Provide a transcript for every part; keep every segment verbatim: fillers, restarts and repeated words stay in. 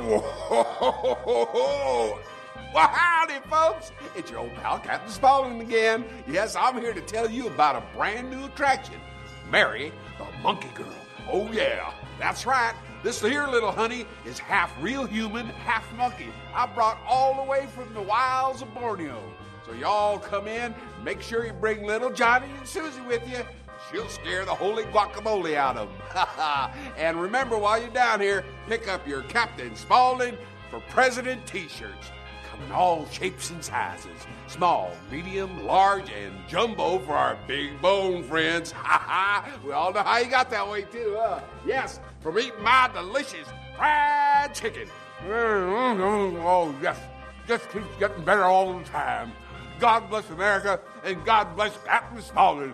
Whoa! Well, howdy, folks. It's your old pal, Captain Spaulding again. Yes, I'm here to tell you about a brand new attraction, Mary the Monkey Girl. Oh, yeah, that's right. This here little honey is half real human, half monkey. I brought all the way from the wilds of Borneo. So y'all come in, make sure you bring little Johnny and Susie with you. She'll scare the holy guacamole out of them. And remember, while you're down here, pick up your Captain Spaulding for President t-shirts. Come in all shapes and sizes. Small, medium, large, and jumbo for our big bone friends. We all know how you got that way, too, huh? Yes, from eating my delicious fried chicken. Oh, yes. Just keeps getting better all the time. God bless America, and God bless Captain Spaulding.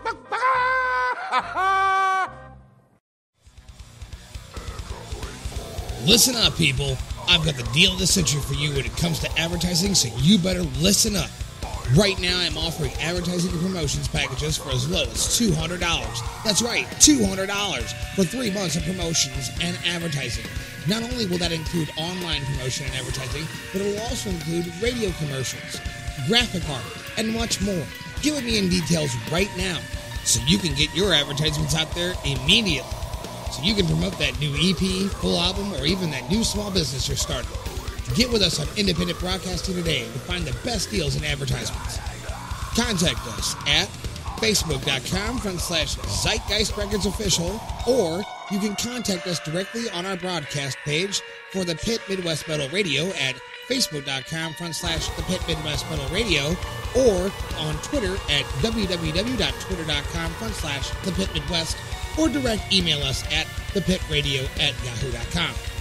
Listen up, people. I've got the deal of the century for you when it comes to advertising, so you better listen up. Right now, I'm offering advertising and promotions packages for as low as two hundred dollars. That's right, two hundred dollars for three months of promotions and advertising. Not only will that include online promotion and advertising, but it will also include radio commercials, graphic art, and much more. Get with me in details right now so you can get your advertisements out there immediately. So you can promote that new E P, full album, or even that new small business you're starting. Get with us on Independent Broadcasting today to find the best deals in advertisements. Contact us at facebook.com front slash Zeitgeist Records Official, or you can contact us directly on our broadcast page for the Pit Midwest Metal Radio at facebook.com front slash the Pit Midwest Metal Radio, or on Twitter at www.twitter.com front slash the Pit Midwest, or direct email us at thepitradio at yahoo.com.